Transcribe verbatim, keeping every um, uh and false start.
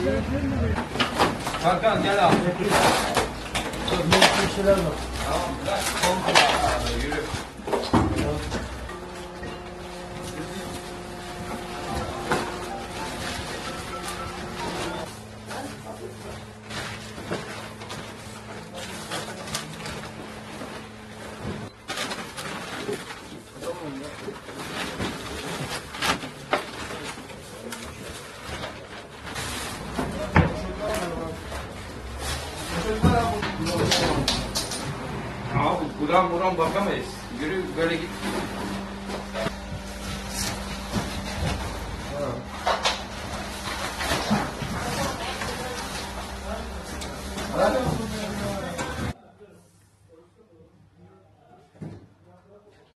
Hakan gel abi. Bir şeyler var. Tamam bırak. Son yürü. Abi buram buram bakamayız. Yürü böyle git.